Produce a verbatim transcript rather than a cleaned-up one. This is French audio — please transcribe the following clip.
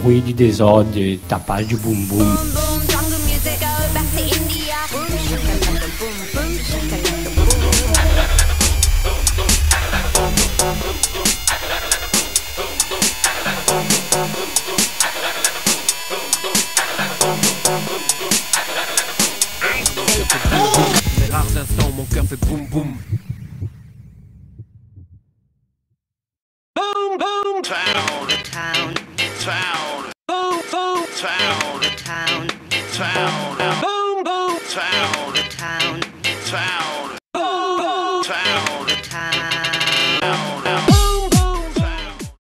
ruído de desordem, tapagem de bumbum. Les rares instants, mon cœur fait boum boum. Boom boom town, town, town. Boom boom town, town, town. Boom boom town, town, town.